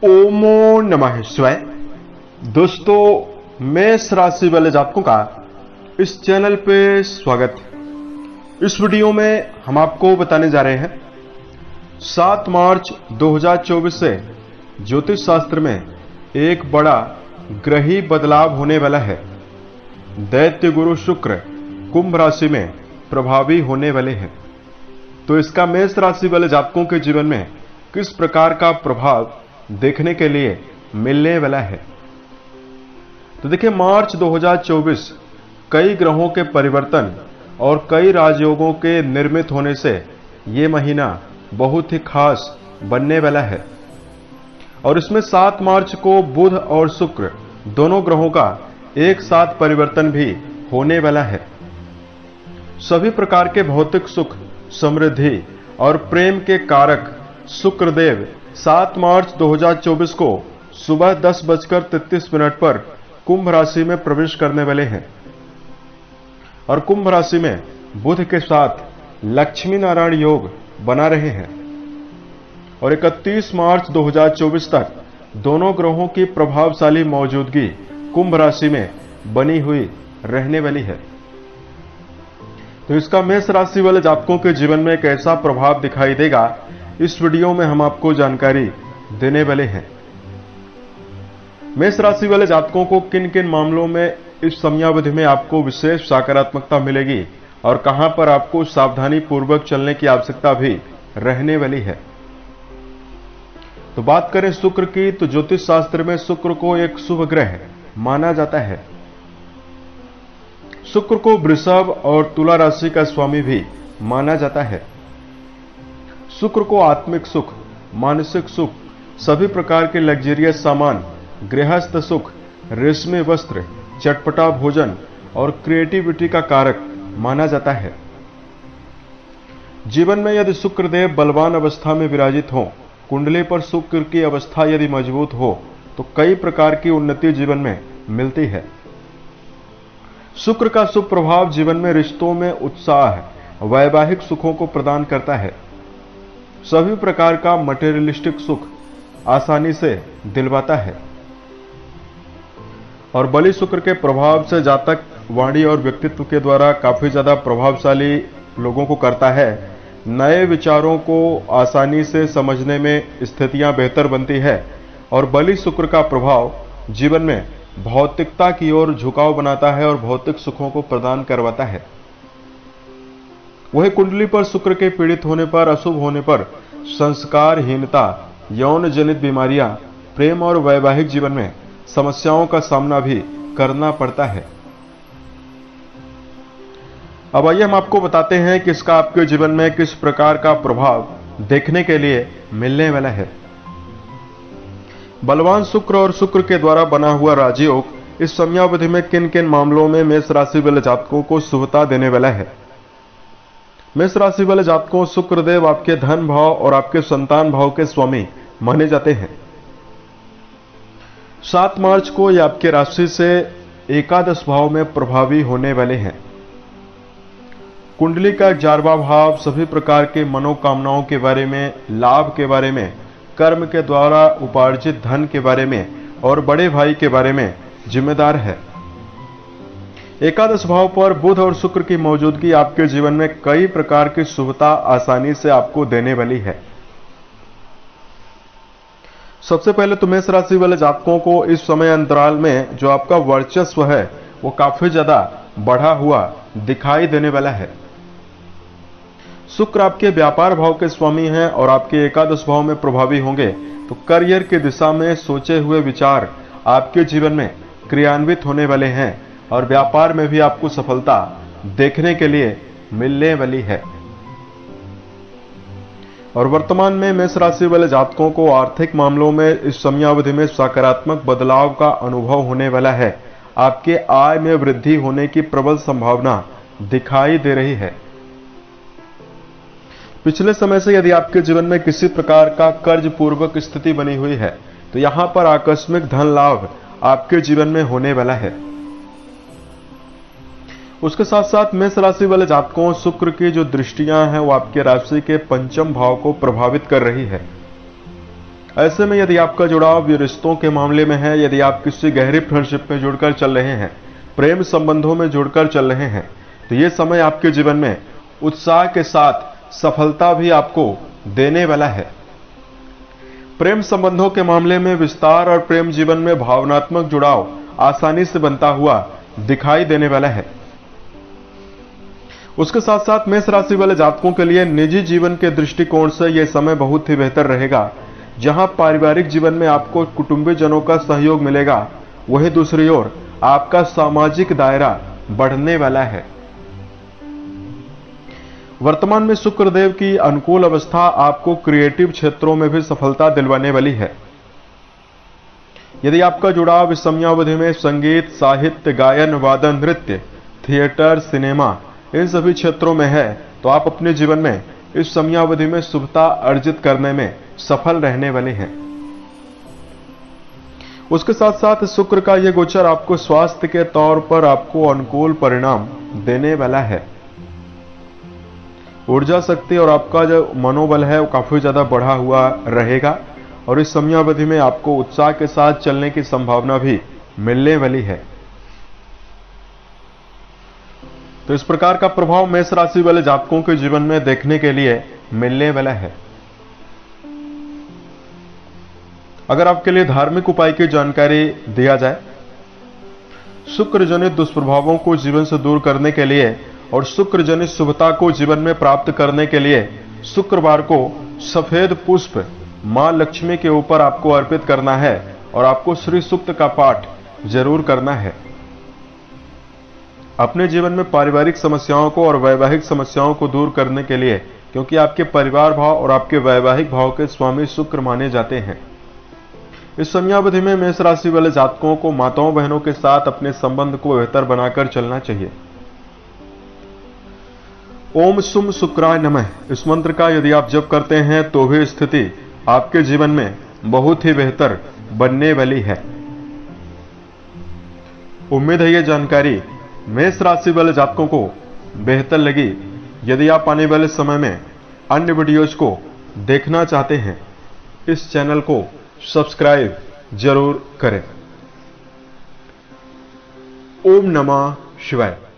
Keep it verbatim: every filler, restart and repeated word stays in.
ओमो नमः शिवाय। दोस्तों, मेष राशि वाले जातकों का इस चैनल पे स्वागत है। इस वीडियो में हम आपको बताने जा रहे हैं सात मार्च दो हज़ार चौबीस से ज्योतिष शास्त्र में एक बड़ा ग्रही बदलाव होने वाला है। दैत्य गुरु शुक्र कुंभ राशि में प्रभावी होने वाले हैं। तो इसका मेष राशि वाले जातकों के जीवन में किस प्रकार का प्रभाव देखने के लिए मिलने वाला है। तो देखिए, मार्च दो हज़ार चौबीस कई ग्रहों के परिवर्तन और कई राजयोगों के निर्मित होने से ये महीना बहुत ही खास बनने वाला है। और इसमें सात मार्च को बुध और शुक्र दोनों ग्रहों का एक साथ परिवर्तन भी होने वाला है। सभी प्रकार के भौतिक सुख, समृद्धि और प्रेम के कारक शुक्रदेव सात मार्च दो हज़ार चौबीस को सुबह दस बजकर तैंतीस मिनट पर कुंभ राशि में प्रवेश करने वाले हैं। और कुंभ राशि में बुध के साथ लक्ष्मी नारायण योग बना रहे हैं। और इकतीस मार्च दो हज़ार चौबीस तक दोनों ग्रहों की प्रभावशाली मौजूदगी कुंभ राशि में बनी हुई रहने वाली है। तो इसका मेष राशि वाले जातकों के जीवन में कैसा प्रभाव दिखाई देगा, इस वीडियो में हम आपको जानकारी देने वाले हैं। मेष राशि वाले जातकों को किन किन मामलों में इस समयावधि में आपको विशेष सकारात्मकता मिलेगी और कहां पर आपको सावधानी पूर्वक चलने की आवश्यकता भी रहने वाली है। तो बात करें शुक्र की, तो ज्योतिष शास्त्र में शुक्र को एक शुभ ग्रह माना जाता है। शुक्र को वृषभ और तुला राशि का स्वामी भी माना जाता है। शुक्र को आत्मिक सुख, मानसिक सुख, सभी प्रकार के लग्जरियस सामान, गृहस्थ सुख, रेशमी वस्त्र, चटपटा भोजन और क्रिएटिविटी का कारक माना जाता है। जीवन में यदि शुक्रदेव बलवान अवस्था में विराजित हो, कुंडली पर शुक्र की अवस्था यदि मजबूत हो, तो कई प्रकार की उन्नति जीवन में मिलती है। शुक्र का शुभ प्रभाव जीवन में रिश्तों में उत्साह, वैवाहिक सुखों को प्रदान करता है। सभी प्रकार का मटेरियलिस्टिक सुख आसानी से दिलवाता है। और बलि शुक्र के प्रभाव से जातक वाणी और व्यक्तित्व के द्वारा काफी ज्यादा प्रभावशाली लोगों को करता है। नए विचारों को आसानी से समझने में स्थितियां बेहतर बनती है। और बलि शुक्र का प्रभाव जीवन में भौतिकता की ओर झुकाव बनाता है और भौतिक सुखों को प्रदान करवाता है। वही कुंडली पर शुक्र के पीड़ित होने पर, अशुभ होने पर संस्कारहीनता, यौन जनित बीमारियां, प्रेम और वैवाहिक जीवन में समस्याओं का सामना भी करना पड़ता है। अब आइए हम आपको बताते हैं कि इसका आपके जीवन में किस प्रकार का प्रभाव देखने के लिए मिलने वाला है। बलवान शुक्र और शुक्र के द्वारा बना हुआ राजयोग इस समयावधि में किन किन मामलों में मेष राशि वाले जातकों को शुभता देने वाला है। मेष राशि वाले जातकों, शुक्रदेव आपके धन भाव और आपके संतान भाव के स्वामी माने जाते हैं। सात मार्च को ये आपके राशि से एकादश भाव में प्रभावी होने वाले हैं। कुंडली का ग्यारहवां भाव सभी प्रकार के मनोकामनाओं के बारे में, लाभ के बारे में, कर्म के द्वारा उपार्जित धन के बारे में और बड़े भाई के बारे में जिम्मेदार है। एकादश भाव पर बुध और शुक्र की मौजूदगी आपके जीवन में कई प्रकार की शुभता आसानी से आपको देने वाली है। सबसे पहले तो मेष राशि वाले जातकों को इस समय अंतराल में जो आपका वर्चस्व है वो काफी ज्यादा बढ़ा हुआ दिखाई देने वाला है। शुक्र आपके व्यापार भाव के स्वामी हैं और आपके एकादश भाव में प्रभावी होंगे, तो करियर की दिशा में सोचे हुए विचार आपके जीवन में क्रियान्वित होने वाले हैं और व्यापार में भी आपको सफलता देखने के लिए मिलने वाली है। और वर्तमान में मेष राशि वाले जातकों को आर्थिक मामलों में इस समयावधि में सकारात्मक बदलाव का अनुभव होने वाला है। आपके आय में वृद्धि होने की प्रबल संभावना दिखाई दे रही है। पिछले समय से यदि आपके जीवन में किसी प्रकार का कर्ज पूर्वक स्थिति बनी हुई है, तो यहां पर आकस्मिक धन लाभ आपके जीवन में होने वाला है। उसके साथ साथ मेष राशि वाले जातकों, शुक्र की जो दृष्टियां हैं वो आपके राशि के पंचम भाव को प्रभावित कर रही है। ऐसे में यदि आपका जुड़ाव रिश्तों के मामले में है, यदि आप किसी गहरी फ्रेंडशिप में जुड़कर चल रहे हैं, प्रेम संबंधों में जुड़कर चल रहे हैं, तो ये समय आपके जीवन में उत्साह के साथ सफलता भी आपको देने वाला है। प्रेम संबंधों के मामले में विस्तार और प्रेम जीवन में भावनात्मक जुड़ाव आसानी से बनता हुआ दिखाई देने वाला है। उसके साथ साथ मेष राशि वाले जातकों के लिए निजी जीवन के दृष्टिकोण से यह समय बहुत ही बेहतर रहेगा। जहां पारिवारिक जीवन में आपको कुटुंबी जनों का सहयोग मिलेगा, वहीं दूसरी ओर आपका सामाजिक दायरा बढ़ने वाला है। वर्तमान में शुक्रदेव की अनुकूल अवस्था आपको क्रिएटिव क्षेत्रों में भी सफलता दिलवाने वाली है। यदि आपका जुड़ाव इस समयावधि में संगीत, साहित्य, गायन, वादन, नृत्य, थिएटर, सिनेमा इन सभी क्षेत्रों में है, तो आप अपने जीवन में इस समयावधि में शुभता अर्जित करने में सफल रहने वाले हैं। उसके साथ साथ शुक्र का यह गोचर आपको स्वास्थ्य के तौर पर आपको अनुकूल परिणाम देने वाला है। ऊर्जा शक्ति और आपका जो मनोबल है वो काफी ज्यादा बढ़ा हुआ रहेगा और इस समयावधि में आपको उत्साह के साथ चलने की संभावना भी मिलने वाली है। तो इस प्रकार का प्रभाव मेष राशि वाले जातकों के जीवन में देखने के लिए मिलने वाला है। अगर आपके लिए धार्मिक उपाय की जानकारी दिया जाए, शुक्र जनित दुष्प्रभावों को जीवन से दूर करने के लिए और शुक्र जनित शुभता को जीवन में प्राप्त करने के लिए शुक्रवार को सफेद पुष्प मां लक्ष्मी के ऊपर आपको अर्पित करना है और आपको श्री सूक्त का पाठ जरूर करना है। अपने जीवन में पारिवारिक समस्याओं को और वैवाहिक समस्याओं को दूर करने के लिए, क्योंकि आपके परिवार भाव और आपके वैवाहिक भाव के स्वामी शुक्र माने जाते हैं। इस समयावधि में मेष राशि वाले जातकों को माताओं बहनों के साथ अपने संबंध को बेहतर बनाकर चलना चाहिए। ओम सुम शुक्राय नमः इस मंत्र का यदि आप जप करते हैं तो भी स्थिति आपके जीवन में बहुत ही बेहतर बनने वाली है। उम्मीद है यह जानकारी मेष राशि वाले जातकों को बेहतर लगी। यदि आप आने वाले समय में अन्य वीडियोज को देखना चाहते हैं, इस चैनल को सब्सक्राइब जरूर करें। ओम नमः शिवाय।